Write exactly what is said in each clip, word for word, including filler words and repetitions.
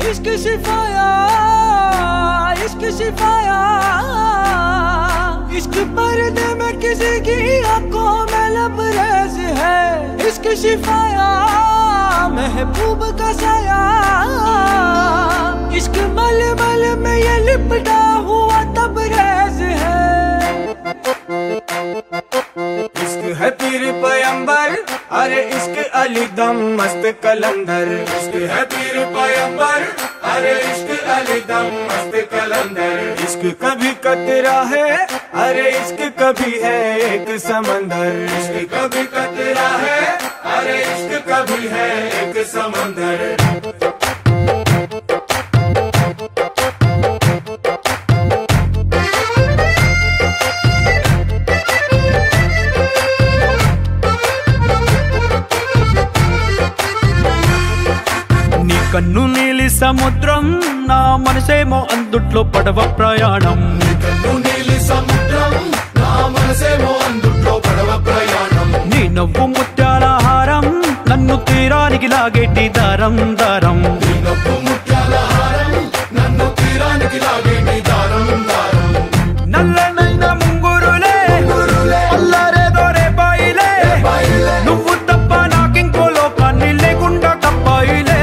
इश्क सिफाया, इश्क सिफाया, इश्क पर्दे में किसी की आंखों में लबरेज है। इश्क सिफाया, महबूब का साया, इश्क मल मल में ये लिपटा हुआ तबरेज है। इश्क है पीर पैगंबर, अरे इश्क अली दम मस्त कलंदर। इश्क है पीर पैगंबर, अरे इश्क अली दम मस्त कलंदर। इश्क कभी कतरा है, अरे इश्क कभी है एक समंदर। इश्क कभी कतरा है, अरे इश्क कभी है एक समंदर। కన్ను నీలి సముద్రం, నా మనసేమో అందుట్లో పడవ ప్రయాణం। కన్ను నీలి సముద్రం, నా మనసేమో అందుట్లో పడవ ప్రయాణం। నీ నవ్వు ముత్యాల హారం, నన్ను తీరానికి లాగేటి దారం దారం। నీ నవ్వు ముత్యాల హారం, నన్ను తీరానికి లాగేటి దారం దారం। నల్లనైన ముంగురులే అల్లారేదో రేపాయిలే, నువ్వు తప్ప నాకింకో లోకాన్ని లేకుండా కప్పాయిలే।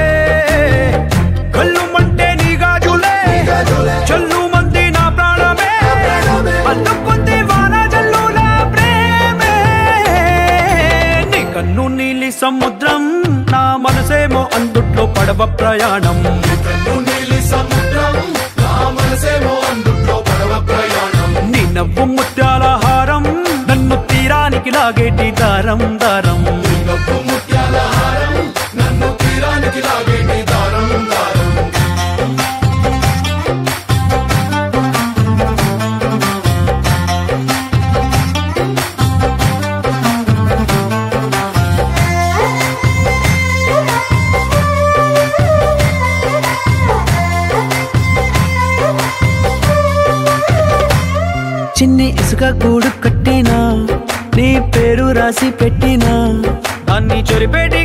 చల్లు మంది నా ప్రాణమే, అల్లుకుంది వాన జల్లుల ప్రేమే। నీ కన్ను నీలి సముద్రం, నా మనసేమో అందుట్లో పడవ ప్రయాణం। కన్ను నీలి సముద్రం, నా మనసేమో అందుట్లో పడవ ప్రయాణం। నీ నవ్వు ముత్యాల హారం, నన్ను తీరానికి లాగేటి దారం దారం। నీ నవ్వు ముత్యాల హారం, నన్ను తీరానికి లాగేటి దారం దారం। చిన్ని ఇసుక గూడు కట్టినా, నీ పేరు రాసి పెట్టినా, దాన్ని చొరిపెట్టి